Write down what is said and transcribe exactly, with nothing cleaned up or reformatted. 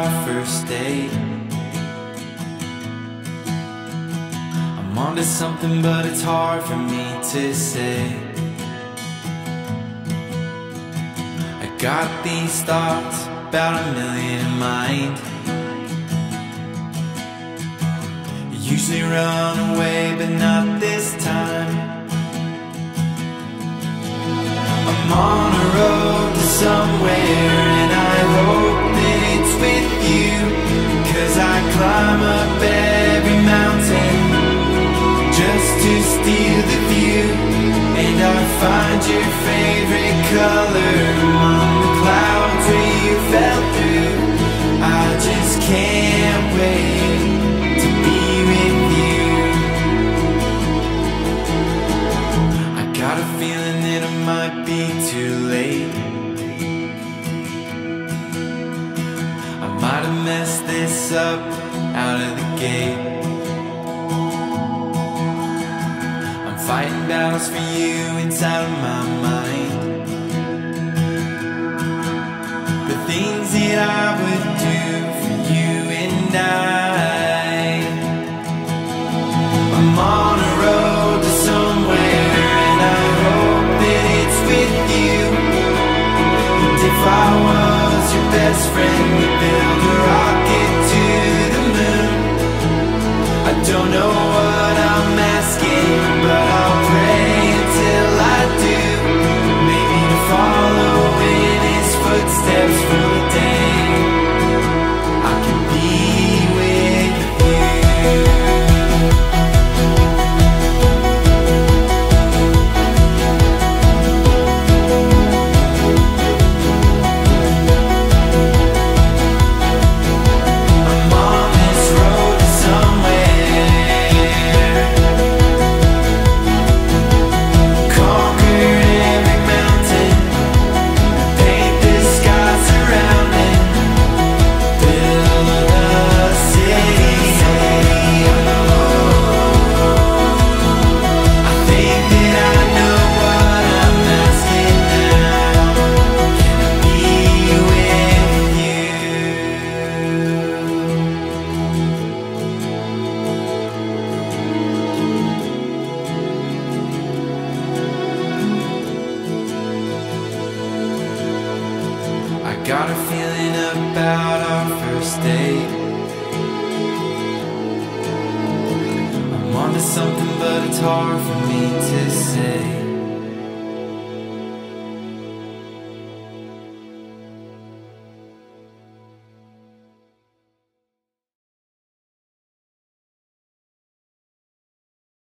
our first date. I'm onto something, but it's hard for me to say. I got these thoughts, about a million in mind. Usually run away, but not this time. I'm on a road to somewhere, and I hope that it's with you, 'cause I climb up every mountain just to steal the view. And I find your favorite color among the clouds where you fell through. I just can't wait to be with you. I got a feeling that it might be too late. I might have messed this up out of the gate. I'm fighting battles for you inside of my mind. The things that I would do for you and I. I'm on a road to somewhere, and I hope that it's with you. And if I was your best friend, we'd build a rocket to the moon. I don't know what I'm asking, but I'll pray until I do. Maybe to follow in his footsteps for the day I can be with you. I'm on this road to somewhere, conquered every mountain, paint the sky surrounding, build a city. I think that I know what I'm asking now. Can I be with you? I got a feeling about our first date. I'm onto something, but it's hard for me to say.